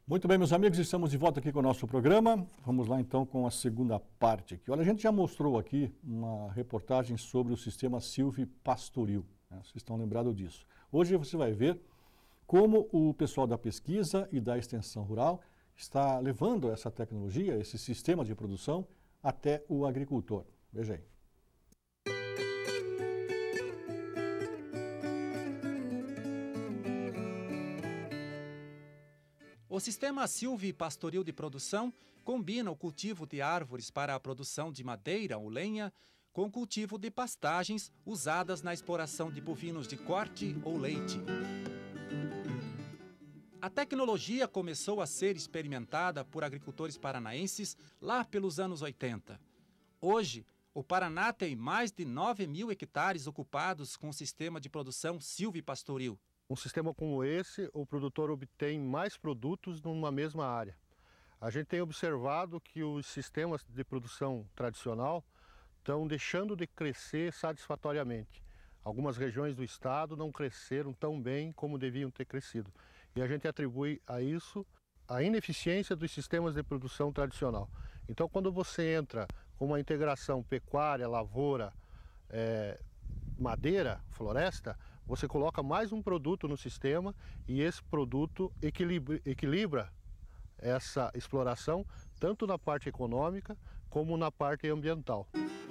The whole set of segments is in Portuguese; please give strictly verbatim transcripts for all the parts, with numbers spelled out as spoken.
Muito bem, meus amigos, estamos de volta aqui com o nosso programa. Vamos lá então com a segunda parte aqui. Olha, a gente já mostrou aqui uma reportagem sobre o sistema silvipastoril, né? Vocês estão lembrados disso. Hoje você vai ver como o pessoal da pesquisa e da extensão rural está levando essa tecnologia, esse sistema de produção, até o agricultor. Veja aí. O sistema silvipastoril de produção combina o cultivo de árvores para a produção de madeira ou lenha com o cultivo de pastagens usadas na exploração de bovinos de corte ou leite. A tecnologia começou a ser experimentada por agricultores paranaenses lá pelos anos oitenta. Hoje, o Paraná tem mais de nove mil hectares ocupados com o sistema de produção silvipastoril. Um sistema como esse, o produtor obtém mais produtos numa mesma área. A gente tem observado que os sistemas de produção tradicional estão deixando de crescer satisfatoriamente. Algumas regiões do estado não cresceram tão bem como deviam ter crescido. E a gente atribui a isso a ineficiência dos sistemas de produção tradicional. Então, quando você entra com uma integração pecuária, lavoura, é, madeira, floresta, você coloca mais um produto no sistema e esse produto equilibra, equilibra essa exploração tanto na parte econômica como na parte ambiental.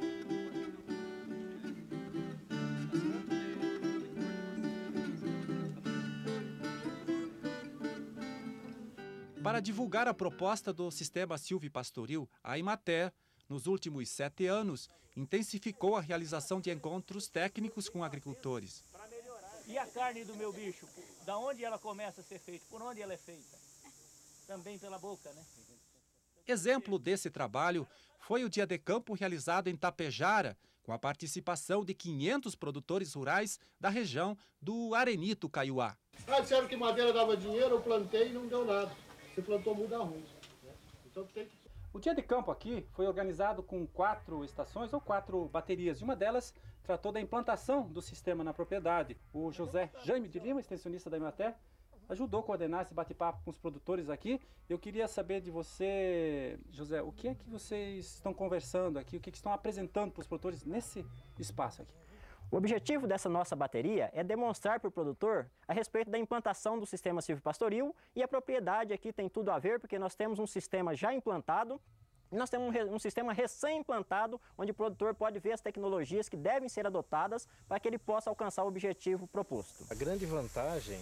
Para divulgar a proposta do sistema silvipastoril, a Emater, nos últimos sete anos, intensificou a realização de encontros técnicos com agricultores. E a carne do meu bicho, da onde ela começa a ser feita? Por onde ela é feita? Também pela boca, né? Exemplo desse trabalho foi o dia de campo realizado em Tapejara, com a participação de quinhentos produtores rurais da região do Arenito Caiuá. Ah, disseram que madeira dava dinheiro, eu plantei e não deu nada. Você plantou muda ruim. Então tem que... O dia de campo aqui foi organizado com quatro estações ou quatro baterias. E uma delas tratou da implantação do sistema na propriedade. O José Jaime de Lima, extensionista da Emater, ajudou a coordenar esse bate-papo com os produtores aqui. Eu queria saber de você, José, o que é que vocês estão conversando aqui, o que, é que estão apresentando para os produtores nesse espaço aqui? O objetivo dessa nossa bateria é demonstrar para o produtor a respeito da implantação do sistema silvipastoril, e a propriedade aqui tem tudo a ver, porque nós temos um sistema já implantado e nós temos um, um sistema recém-implantado, onde o produtor pode ver as tecnologias que devem ser adotadas para que ele possa alcançar o objetivo proposto. A grande vantagem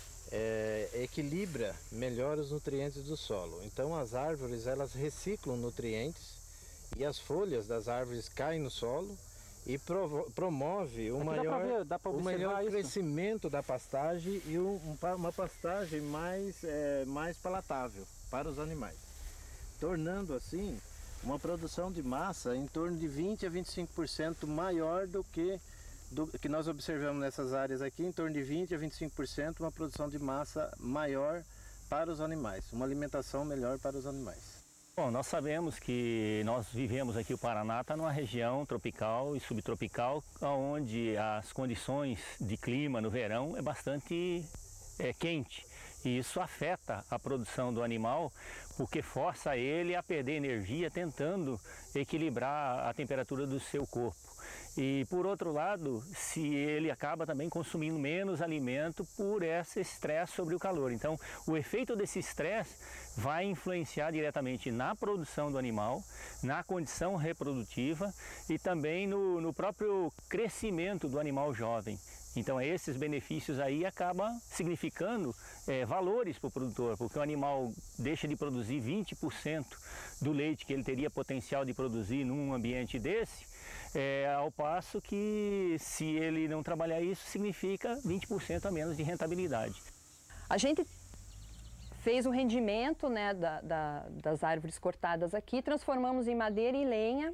é, equilibra melhor os nutrientes do solo. Então as árvores elas reciclam nutrientes e as folhas das árvores caem no solo e provo promove o maior, ver, o melhor isso. crescimento da pastagem e um, um, uma pastagem mais, é, mais palatável para os animais, tornando assim uma produção de massa em torno de vinte a vinte e cinco por cento maior do que, do que nós observamos nessas áreas aqui, em torno de vinte a vinte e cinco por cento uma produção de massa maior para os animais, uma alimentação melhor para os animais. Bom, nós sabemos que nós vivemos aqui, o Paraná está numa região tropical e subtropical, onde as condições de clima no verão é bastante é, quente. E isso afeta a produção do animal, porque força ele a perder energia tentando equilibrar a temperatura do seu corpo. E por outro lado, se ele acaba também consumindo menos alimento por esse estresse sobre o calor. Então, o efeito desse estresse vai influenciar diretamente na produção do animal, na condição reprodutiva e também no, no próprio crescimento do animal jovem. Então esses benefícios aí acabam significando é, valores para o produtor, porque o animal deixa de produzir vinte por cento do leite que ele teria potencial de produzir num ambiente desse, é, ao passo que se ele não trabalhar isso, significa vinte por cento a menos de rentabilidade. A gente fez o rendimento, né, da, da, das árvores cortadas aqui, transformamos em madeira e lenha,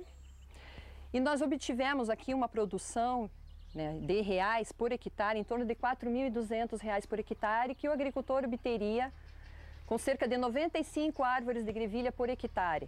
e nós obtivemos aqui uma produção, né, de reais por hectare, em torno de quatro mil e duzentos reais por hectare, que o agricultor obteria com cerca de noventa e cinco árvores de grevilha por hectare.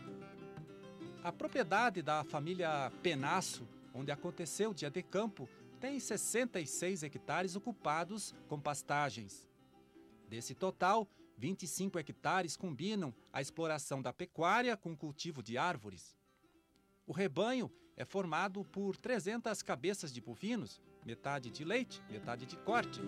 A propriedade da família Penasso, onde aconteceu o dia de campo, tem sessenta e seis hectares ocupados com pastagens. Desse total, vinte e cinco hectares combinam a exploração da pecuária com o cultivo de árvores. O rebanho é formado por trezentas cabeças de bovinos, metade de leite, metade de corte.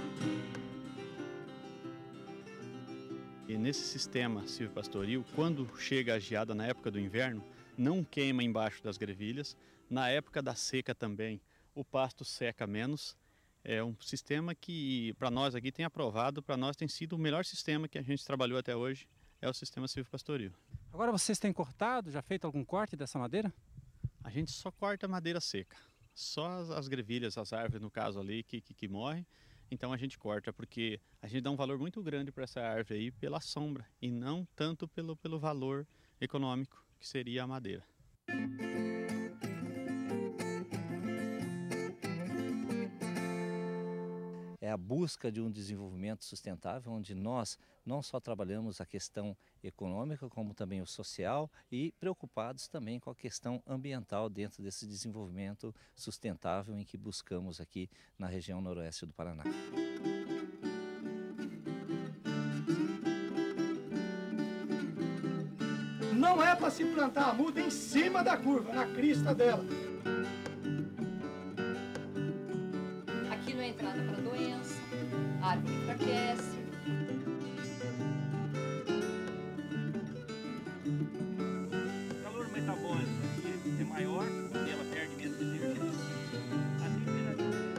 E nesse sistema silvopastoril, quando chega a geada na época do inverno, não queima embaixo das grevilhas. Na época da seca também, o pasto seca menos. É um sistema que, para nós aqui, tem aprovado, para nós tem sido o melhor sistema que a gente trabalhou até hoje, é o sistema silvopastoril. Agora vocês têm cortado, já feito algum corte dessa madeira? A gente só corta madeira seca, só as, as grevilhas, as árvores, no caso ali, que, que, que morrem. Então a gente corta, porque a gente dá um valor muito grande para essa árvore aí pela sombra e não tanto pelo, pelo valor econômico que seria a madeira. É a busca de um desenvolvimento sustentável, onde nós não só trabalhamos a questão econômica, como também o social e preocupados também com a questão ambiental dentro desse desenvolvimento sustentável em que buscamos aqui na região noroeste do Paraná. Não é para se plantar a muda em cima da curva, na crista dela. Aqui não é entrada para doença, a árvore enfraquece. O calor metabólico aqui é maior, ela perde menos energia. A temperatura.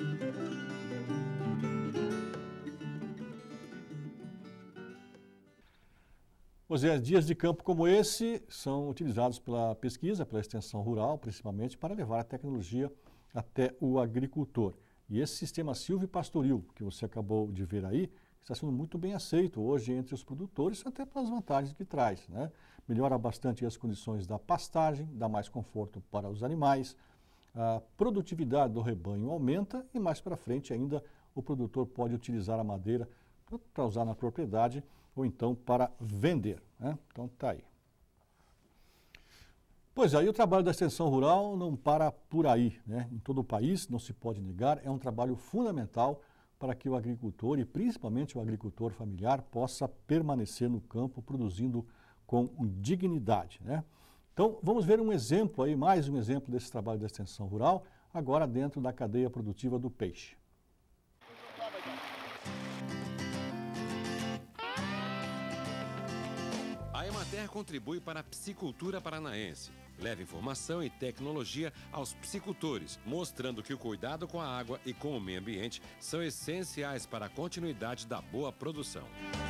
Pois é, dias de campo como esse são utilizados pela pesquisa, pela extensão rural, principalmente para levar a tecnologia até o agricultor. E esse sistema silvopastoril que você acabou de ver aí, está sendo muito bem aceito hoje entre os produtores, até pelas vantagens que traz, né? Melhora bastante as condições da pastagem, dá mais conforto para os animais, a produtividade do rebanho aumenta e mais para frente ainda o produtor pode utilizar a madeira para usar na propriedade ou então para vender, né? Então tá aí. Pois é, e o trabalho da extensão rural não para por aí, né? Em todo o país, não se pode negar, é um trabalho fundamental para que o agricultor e principalmente o agricultor familiar possa permanecer no campo produzindo com dignidade, né? Então vamos ver um exemplo aí, mais um exemplo desse trabalho da extensão rural, agora dentro da cadeia produtiva do peixe. A Emater contribui para a piscicultura paranaense. Leva informação e tecnologia aos piscicultores, mostrando que o cuidado com a água e com o meio ambiente são essenciais para a continuidade da boa produção.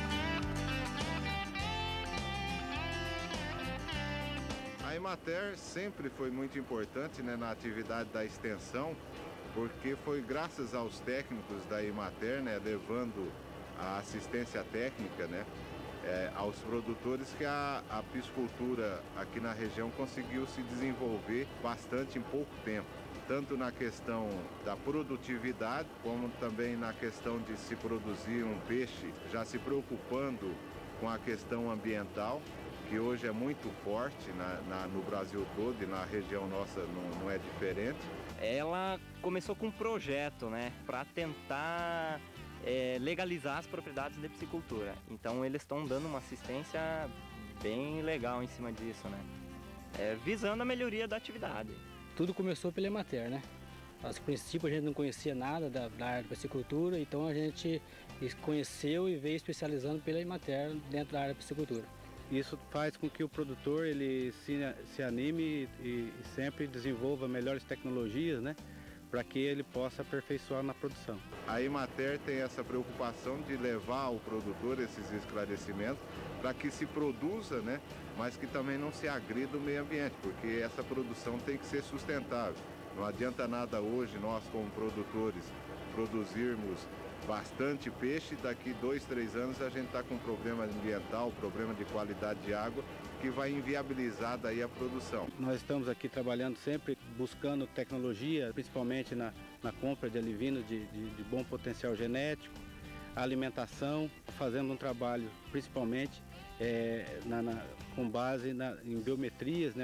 A Emater sempre foi muito importante, né, na atividade da extensão, porque foi graças aos técnicos da Emater, né, levando a assistência técnica, né, É, aos produtores que a, a piscicultura aqui na região conseguiu se desenvolver bastante em pouco tempo, tanto na questão da produtividade, como também na questão de se produzir um peixe, já se preocupando com a questão ambiental, que hoje é muito forte na, na, no Brasil todo e na região nossa não, não é diferente. Ela começou com um projeto, né, para tentar É, legalizar as propriedades de piscicultura. Então eles estão dando uma assistência bem legal em cima disso, né? É, visando a melhoria da atividade. Tudo começou pela Emater, né? A princípio a gente não conhecia nada da, da área de piscicultura, então a gente conheceu e veio especializando pela Emater dentro da área de piscicultura. Isso faz com que o produtor ele se, se anime e, e sempre desenvolva melhores tecnologias, né? Para que ele possa aperfeiçoar na produção. A Emater tem essa preocupação de levar ao produtor esses esclarecimentos para que se produza, né, mas que também não se agrida o meio ambiente, porque essa produção tem que ser sustentável. Não adianta nada hoje nós, como produtores, produzirmos bastante peixe, daqui dois, três anos a gente está com problema ambiental, problema de qualidade de água, que vai inviabilizar daí a produção. Nós estamos aqui trabalhando sempre buscando tecnologia, principalmente na, na compra de alivinos de, de, de bom potencial genético, a alimentação, fazendo um trabalho principalmente é, na, na, com base na, em biometrias, né, onde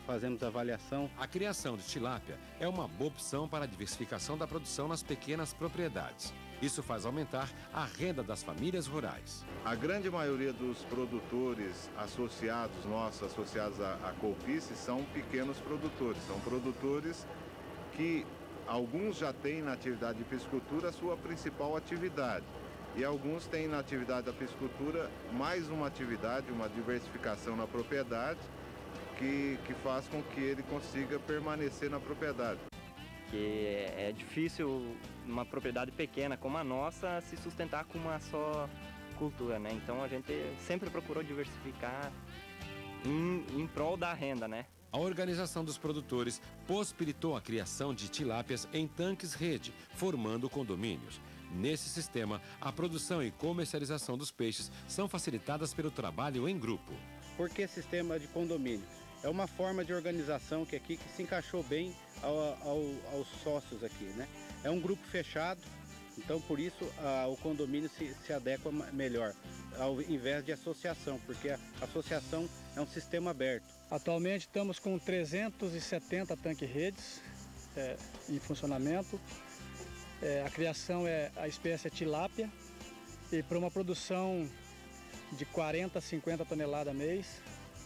fazemos avaliação. A criação de tilápia é uma boa opção para a diversificação da produção nas pequenas propriedades. Isso faz aumentar a renda das famílias rurais. A grande maioria dos produtores associados, nossos associados à, à Colpice, são pequenos produtores. São produtores que alguns já têm na atividade de piscicultura a sua principal atividade. E alguns têm na atividade da piscicultura mais uma atividade, uma diversificação na propriedade, que, que faz com que ele consiga permanecer na propriedade. Que é difícil uma propriedade pequena como a nossa se sustentar com uma só cultura, né? Então a gente sempre procurou diversificar em, em prol da renda, né? A organização dos produtores possibilitou a criação de tilápias em tanques-rede, formando condomínios. Nesse sistema, a produção e comercialização dos peixes são facilitadas pelo trabalho em grupo. Por que sistema de condomínio? É uma forma de organização que aqui que se encaixou bem ao, ao, aos sócios aqui, né? É um grupo fechado, então por isso a, o condomínio se, se adequa melhor, ao invés de associação, porque a associação é um sistema aberto. Atualmente estamos com trezentos e setenta tanque-redes é, em funcionamento. É, a criação é a espécie é tilápia e para uma produção de quarenta a cinquenta toneladas mês.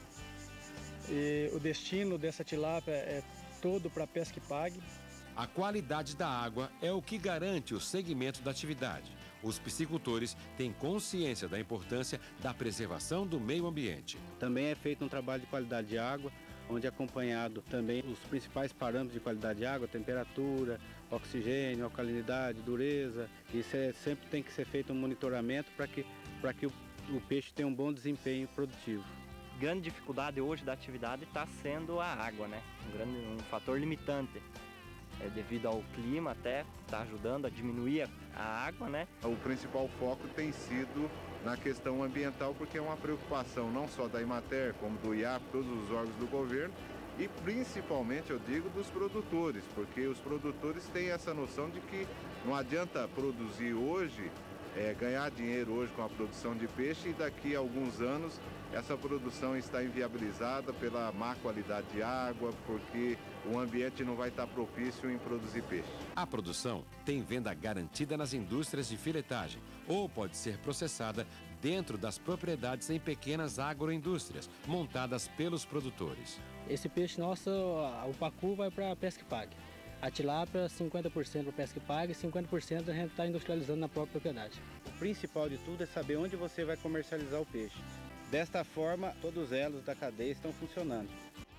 E o destino dessa tilápia é todo para pesca e pague. A qualidade da água é o que garante o segmento da atividade. Os piscicultores têm consciência da importância da preservação do meio ambiente. Também é feito um trabalho de qualidade de água, onde é acompanhado também os principais parâmetros de qualidade de água, temperatura, oxigênio, alcalinidade, dureza. Isso é, sempre tem que ser feito um monitoramento para que, para que o, o peixe tenha um bom desempenho produtivo. Grande dificuldade hoje da atividade está sendo a água, né? Um, grande, um fator limitante. É, devido ao clima até, está ajudando a diminuir a, a água, né? O principal foco tem sido na questão ambiental, porque é uma preocupação não só da Emater, como do I A P, todos os órgãos do governo, e principalmente, eu digo, dos produtores, porque os produtores têm essa noção de que não adianta produzir hoje, é, ganhar dinheiro hoje com a produção de peixe e daqui a alguns anos essa produção está inviabilizada pela má qualidade de água, porque o ambiente não vai estar propício em produzir peixe. A produção tem venda garantida nas indústrias de filetagem ou pode ser processada dentro das propriedades em pequenas agroindústrias montadas pelos produtores. Esse peixe nosso, o pacu vai para pesca e pague. A tilápia, cinquenta por cento para pesca e pague e cinquenta por cento a gente está industrializando na própria propriedade. O principal de tudo é saber onde você vai comercializar o peixe. Desta forma, todos os elos da cadeia estão funcionando.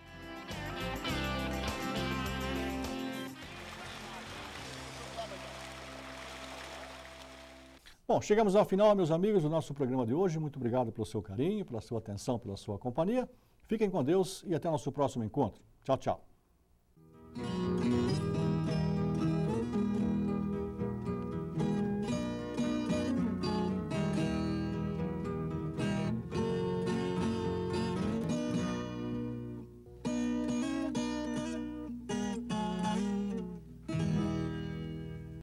Bom, chegamos ao final, meus amigos, do nosso programa de hoje. Muito obrigado pelo seu carinho, pela sua atenção, pela sua companhia. Fiquem com Deus e até o nosso próximo encontro. Tchau, tchau.